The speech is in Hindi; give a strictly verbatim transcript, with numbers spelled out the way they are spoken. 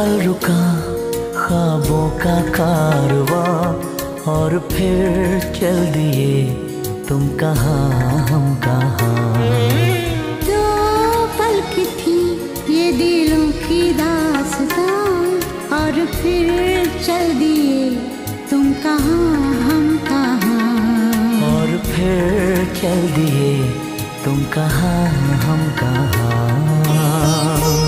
पल रुका ख्वाबों का कारवां, और फिर चल दिए तुम कहाँ हम कहाँ। दो पल की थी ये दिलों की दास्तां, और फिर चल दिए तुम कहाँ हम कहाँ। और फिर चल दिए तुम कहाँ हम कहाँ।